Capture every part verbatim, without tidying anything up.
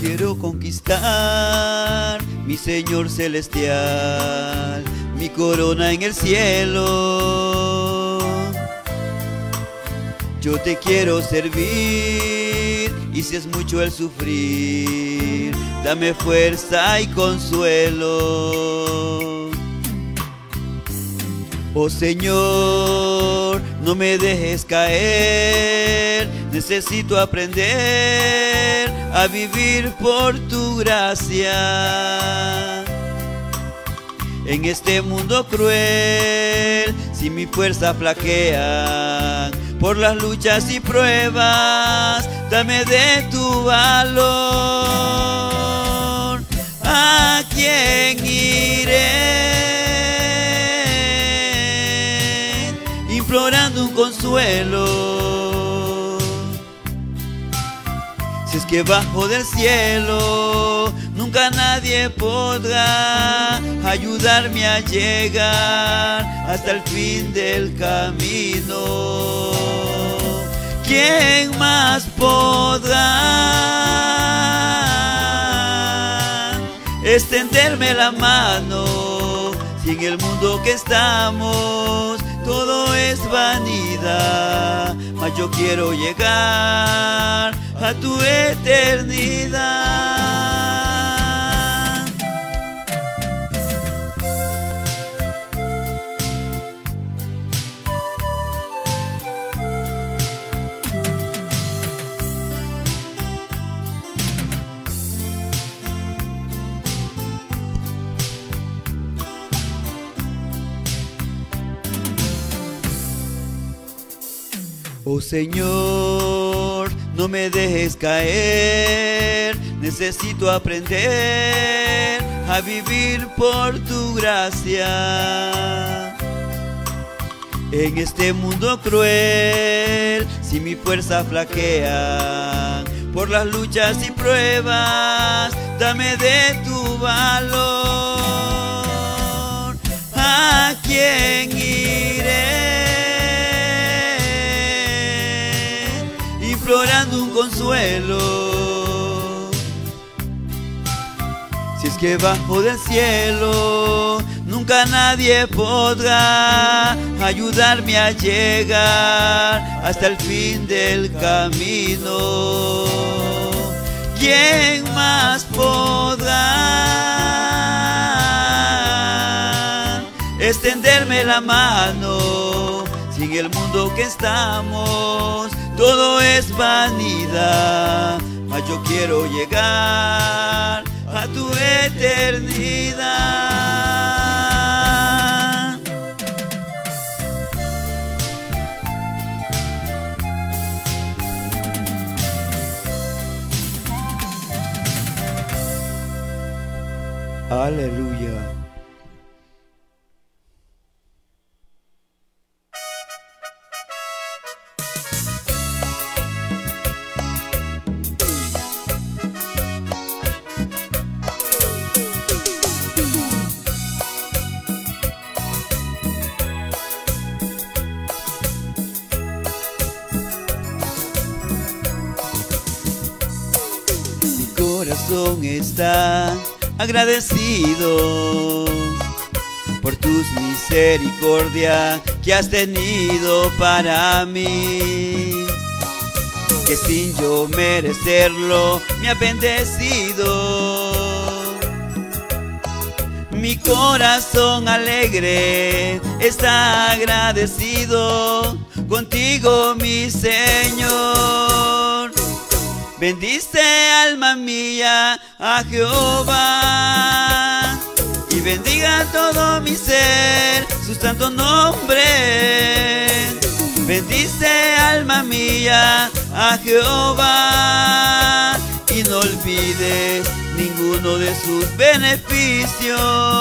quiero conquistar, mi Señor celestial, mi corona en el cielo. Yo te quiero servir, y si es mucho el sufrir, dame fuerza y consuelo. Oh Señor, no me dejes caer, necesito aprender a vivir por tu gracia. En este mundo cruel, si mi fuerza flaquea, por las luchas y pruebas, dame de tu valor. ¿A quién iré? Implorando un consuelo. Si es que bajo del cielo nunca nadie podrá ayudarme a llegar hasta el fin del camino, ¿quién más podrá extenderme la mano? Si en el mundo que estamos todo es vanidad, mas yo quiero llegar a tu eternidad. Oh Señor, no me dejes caer, necesito aprender a vivir por tu gracia. En este mundo cruel, si mi fuerza flaquea, por las luchas y pruebas, dame de tu valor. ¿A quién iré? Implorando un consuelo. Si es que bajo del cielo nunca nadie podrá ayudarme a llegar hasta el fin del camino, ¿quién más podrá extenderme la mano? Si en el mundo que estamos todo es vanidad, mas yo quiero llegar a tu eternidad. Aleluya. Mi corazón está agradecido por tus misericordias que has tenido para mí, que sin yo merecerlo me has bendecido. Mi corazón alegre está agradecido contigo, mi Señor. Bendice, alma mía, a Jehová, y bendiga todo mi ser su santo nombre. Bendice, alma mía, a Jehová, y no olvides ninguno de sus beneficios.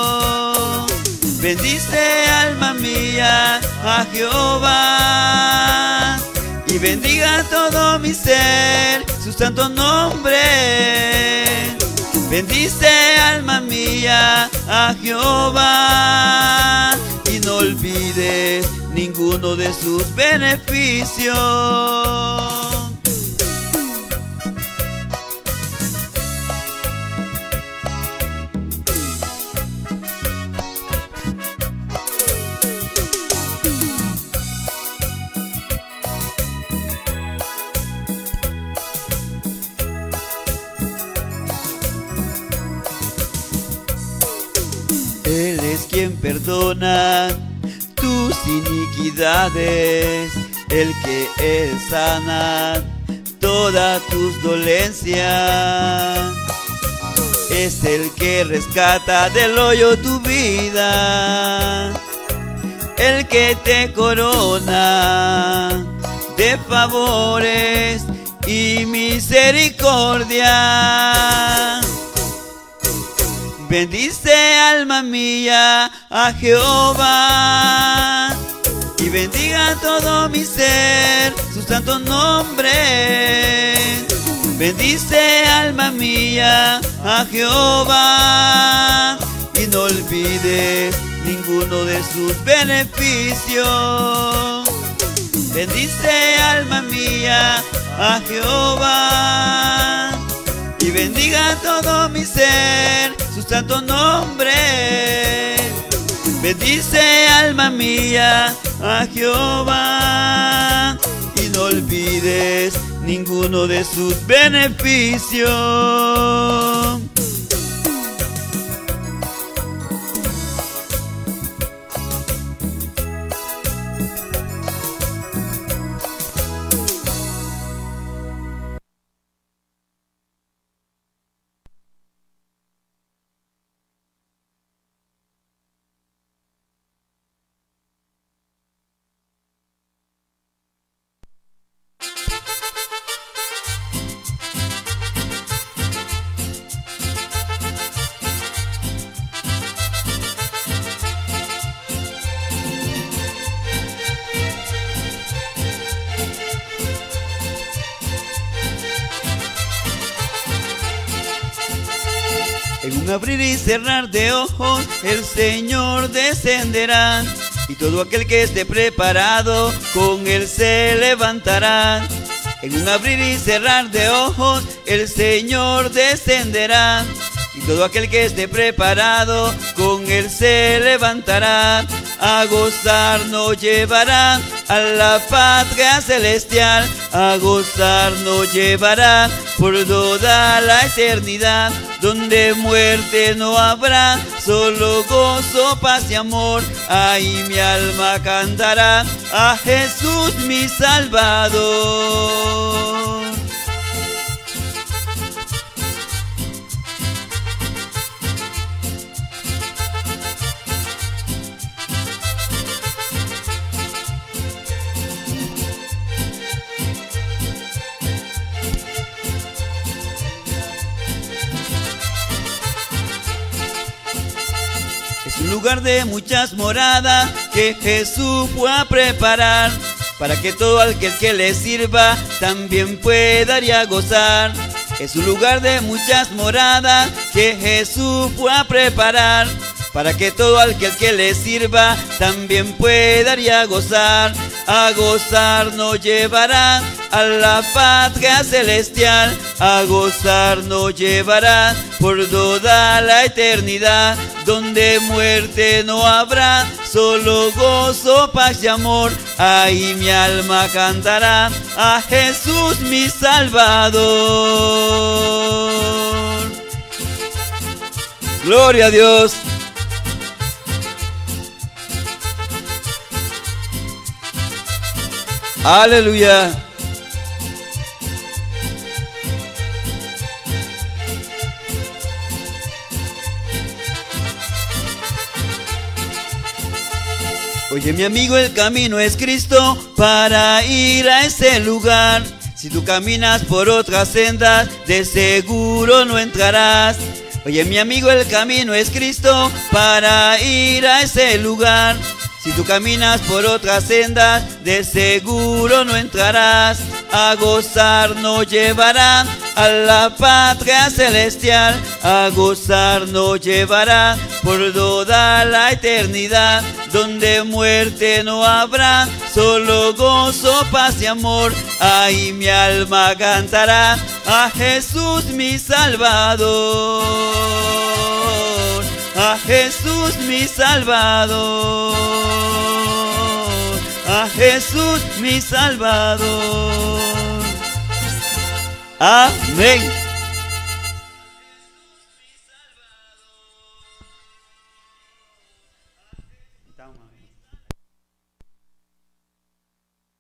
Bendice, alma mía, a Jehová, y bendiga todo mi ser su santo nombre. Bendice, alma mía, a Jehová, y no olvides ninguno de sus beneficios. perdona tus iniquidades, el que es sana todas tus dolencias. Es el que rescata del hoyo tu vida, el que te corona de favores y misericordia. Bendice, alma mía, a Jehová, y bendiga todo mi ser su santo nombre. Bendice, alma mía, a Jehová, y no olvides ninguno de sus beneficios. Bendice, alma mía, a Jehová, y bendiga todo mi ser su santo nombre. Bendice, alma mía, a Jehová, y no olvides ninguno de sus beneficios. En un abrir y cerrar de ojos el Señor descenderá, y todo aquel que esté preparado con Él se levantará. En un abrir y cerrar de ojos el Señor descenderá, y todo aquel que esté preparado con Él se levantará. A gozar nos llevará a la patria celestial, a gozar nos llevará por toda la eternidad, donde muerte no habrá, solo gozo, paz y amor. Ahí mi alma cantará a Jesús mi Salvador. Es un lugar de muchas moradas que Jesús fue a preparar, para que todo aquel que le sirva también pueda ir a gozar. Es un lugar de muchas moradas que Jesús fue a preparar, para que todo aquel que le sirva también pueda ir a gozar. A gozar nos llevará a la patria celestial, a gozar nos llevará por toda la eternidad, donde muerte no habrá, solo gozo, paz y amor. Ahí mi alma cantará a Jesús mi Salvador. Gloria a Dios. Aleluya. Oye mi amigo, el camino es Cristo para ir a ese lugar. Si tú caminas por otras sendas, de seguro no entrarás. Oye mi amigo, el camino es Cristo para ir a ese lugar. Si tú caminas por otras sendas, de seguro no entrarás. A gozar nos llevará a la patria celestial, a gozar nos llevará por toda la eternidad, donde muerte no habrá, solo gozo, paz y amor. Ahí mi alma cantará a Jesús mi Salvador, a Jesús mi Salvador, a Jesús mi Salvador. Amén.